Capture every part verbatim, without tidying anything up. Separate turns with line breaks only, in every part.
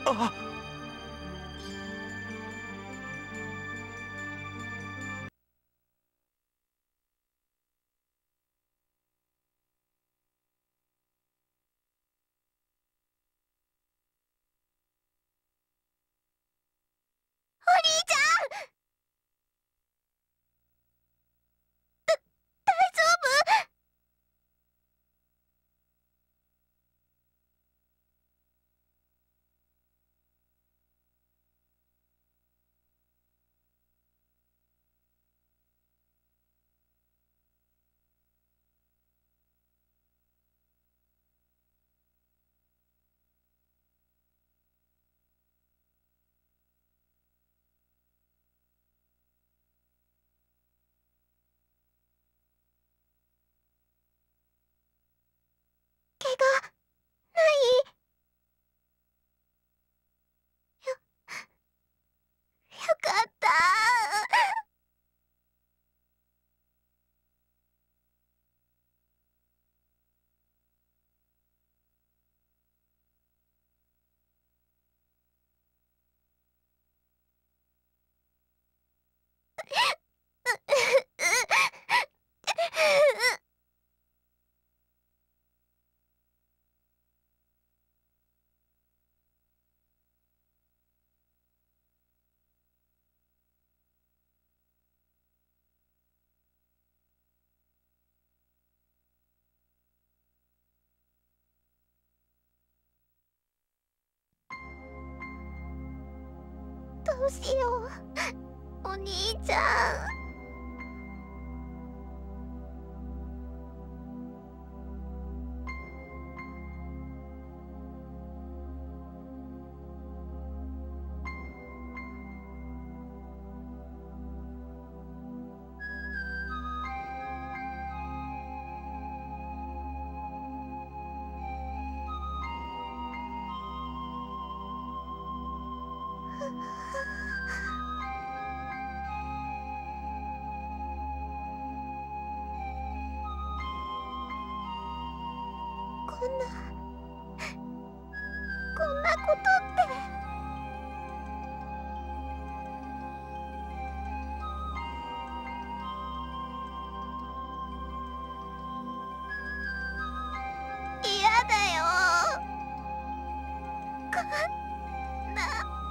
あ、
お兄ちゃん、大丈夫？怪我ない？よ、よかった。どうしよう、お兄ちゃん。こんな、こんなことって。嫌だよ、こんな。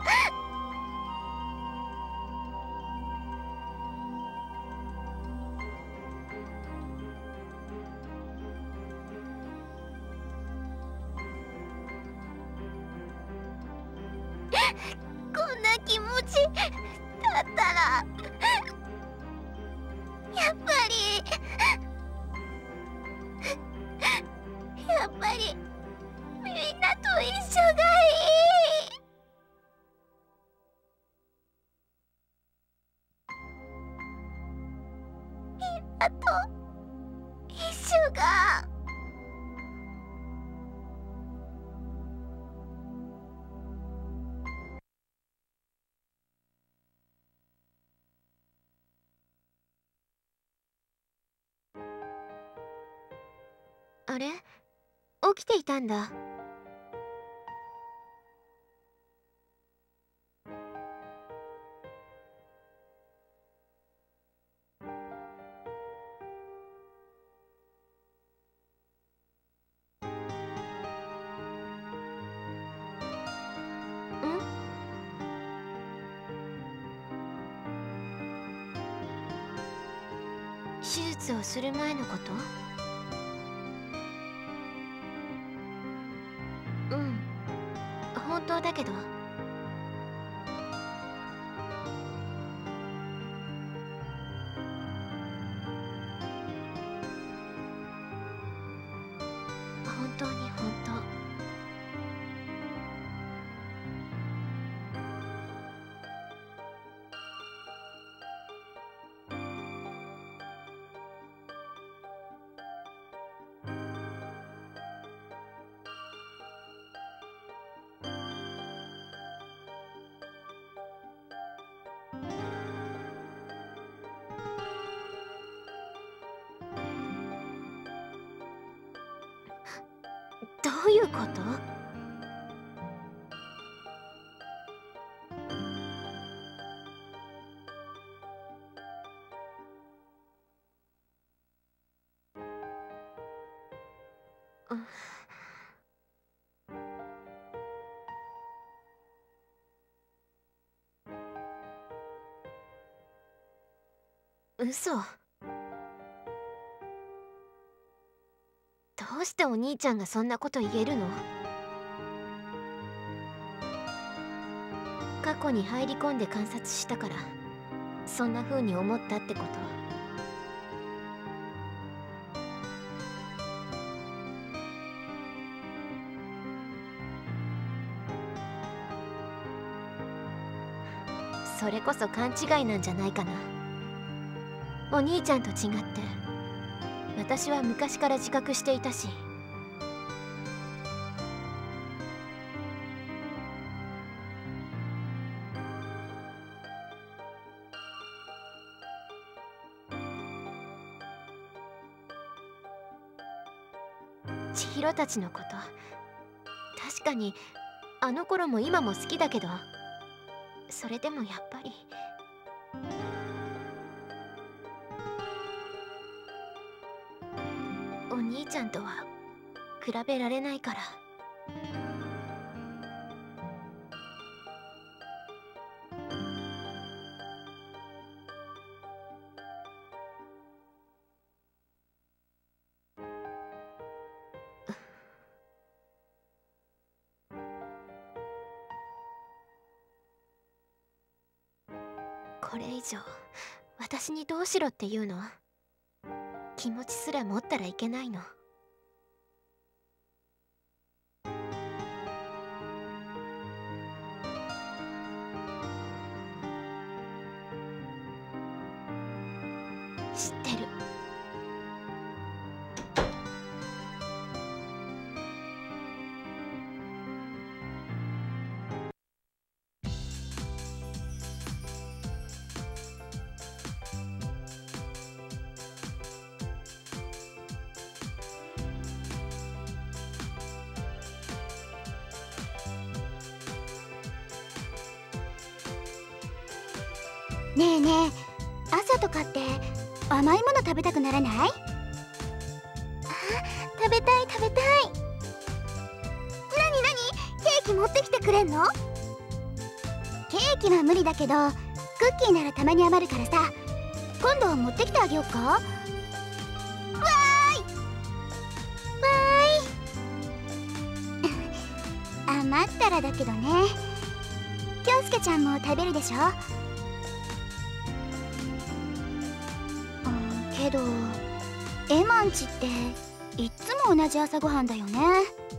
こんな気持ちだったら、やっぱりやっぱりみんなと一緒がいい。みんなと一緒が。あれ、起きていたんだ。ん？手術をする前のこと？うん、本当だけど。本当に本当。どういうこと？
嘘。どうしてお兄ちゃんがそんなこと言えるの？過去に入り込んで観察したからそんな風に思ったってこと？それこそ勘違いなんじゃないかな。お兄ちゃんと違って私は昔から自覚していたし。千尋たちのこと確かにあの頃も今も好きだけど、それでもやっぱりお兄ちゃんとは比べられないから。これ以上私にどうしろっていうの？気持ちすら持ったらいけないの？知ってる。
ねえねえ、朝とかって甘いもの食べたくならない？あ、食べたい食べたい。なになに、ケーキ持ってきてくれんの？ケーキは無理だけどクッキーならたまに余るからさ、今度持ってきてあげようか。わーいわーい余ったらだけどね。京介ちゃんも食べるでしょ？けどエマンチっていっつも同じ朝ごはんだよね。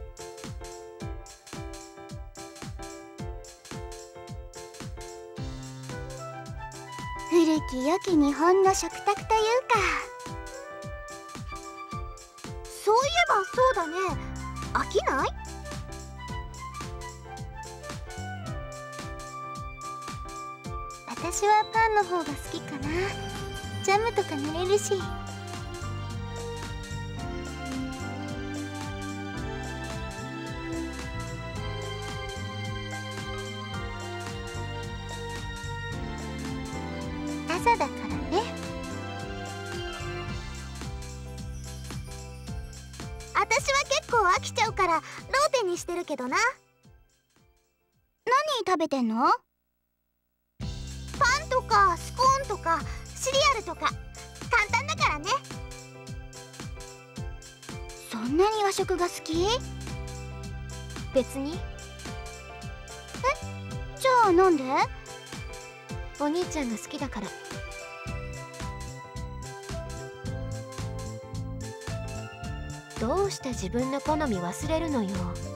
古き良き日本の食卓というか。そういえばそうだね、飽きない？私はパンの方が好きかな。ジャムとか塗れるし。朝だからね。私は結構飽きちゃうからローテにしてるけどな。何食べてんの？パンとかスコーンとかシリアルとか簡単だからね。そんなに和食が好き？
別に。
え？じゃあなんで？
お兄ちゃんが好きだから。どうして自分の好み忘れるのよ。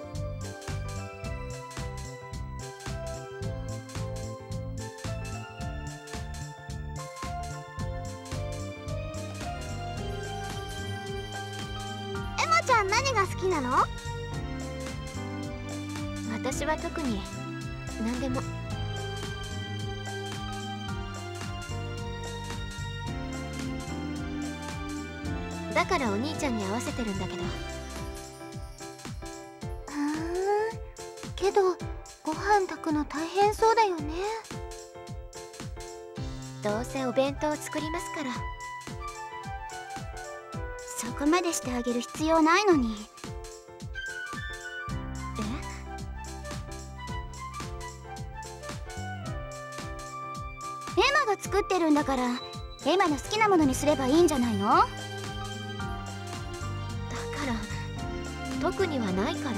エマちゃん何が好きなの？
私は特に何でも。だからお兄ちゃんに合わせてるんだけど。
ふーん、けどご飯炊くの大変そうだよね。
どうせお弁当作りますから。
そこまでしてあげる必要ないのに。 が作ってるんだから、エマの好きなものにすればいいんじゃないの？だか
ら特にはないから。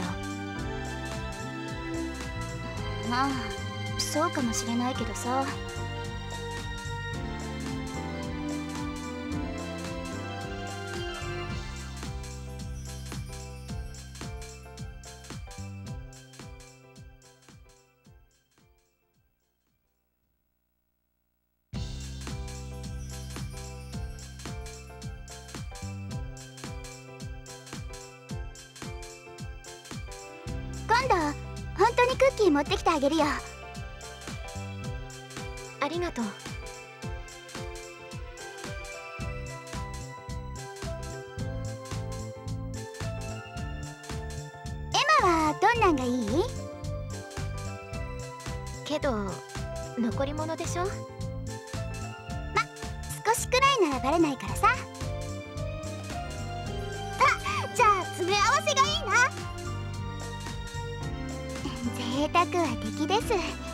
まあそうかもしれないけどさ。今度本当にクッキー持ってきてあげるよ。
ありがとう。
エマはどんなんがいい？
けど残り物でしょ。
ま、少しくらいならバレないからさ。あ、じゃあ詰め合わせがいいな。贅沢は敵です。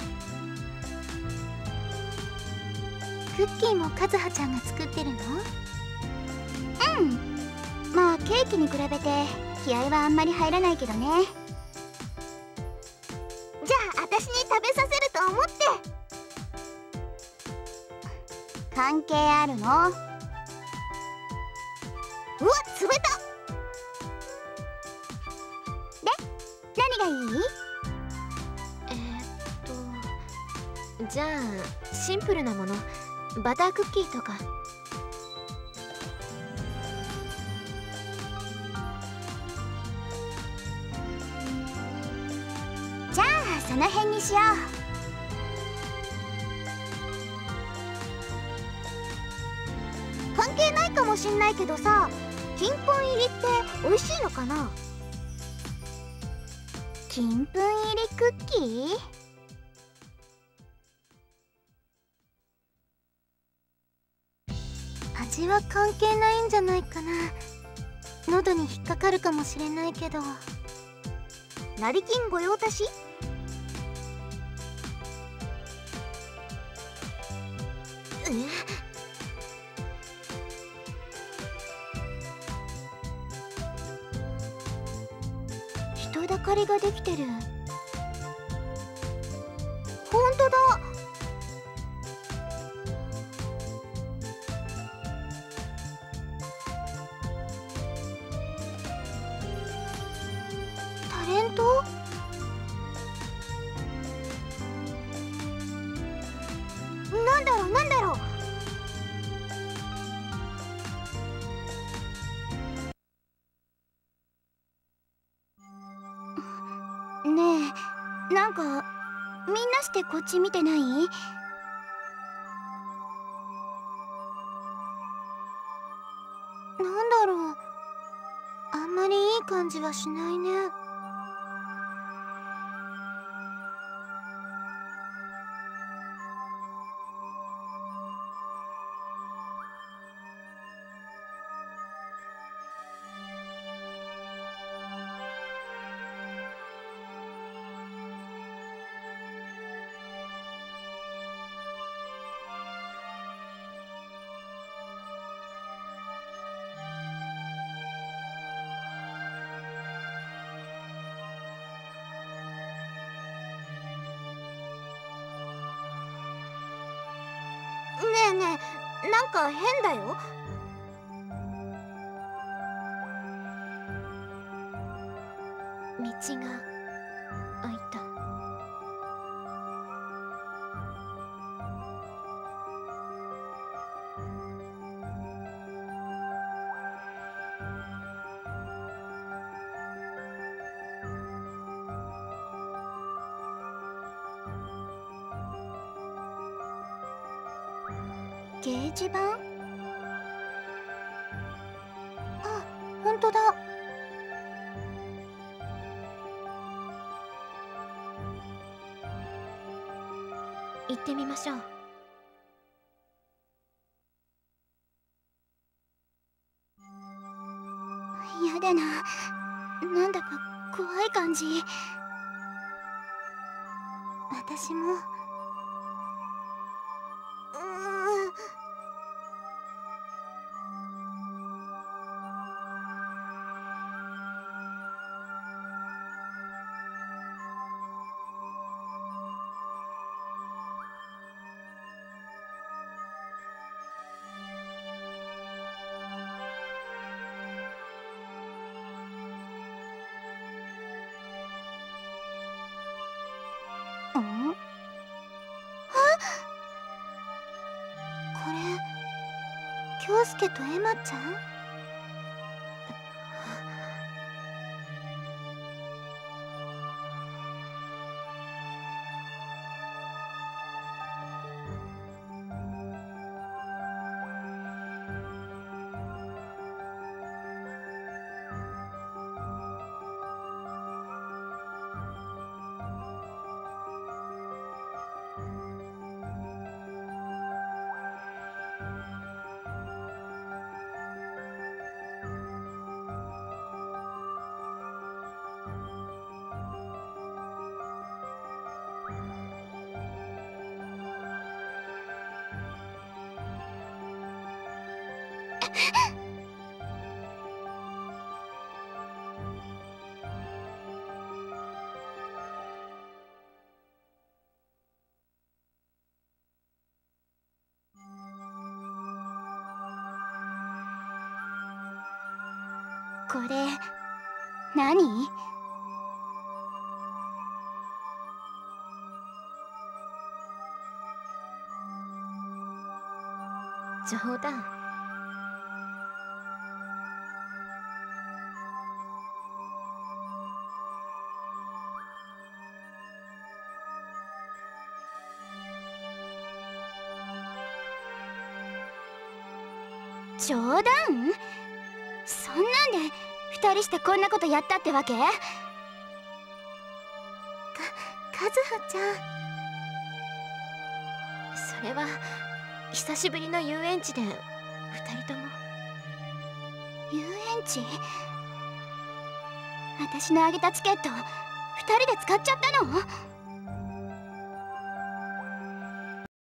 クッキーもカズハちゃんが作ってるの？うん、まあケーキに比べて気合はあんまり入らないけどね。じゃあ私に食べさせると思って。関係あるの？うわ、冷た。で、何がいい？
えー、っとじゃあシンプルなもの、バタークッキーとか。
じゃあその辺にしよう。関係ないかもしんないけどさ、金粉入りって美味しいのかな？金粉入りクッキー？味は関係ないんじゃないかな。喉に引っかかるかもしれないけど。成金御用達？
え？
人だかりができてる。ほんとだ。タレント？なんだろうなんだろう。ねえ、なんかみんなしてこっち見てない？なんだろう、あんまりいい感じはしないね。ねえねえ、なんか変だよ。
道が開いた。
掲示板？あ、ほんとだ。
行ってみましょう。
やだな、なんだか怖い感じ。私も。うーんん？あ、これ京介とエマちゃん？これ何？
冗談。
冗談？そんなんで二人してこんなことやったってわけ？か、和葉ちゃん。
それは久しぶりの遊園地で二人とも。
遊園地？私のあげたチケット二人で使っちゃったの？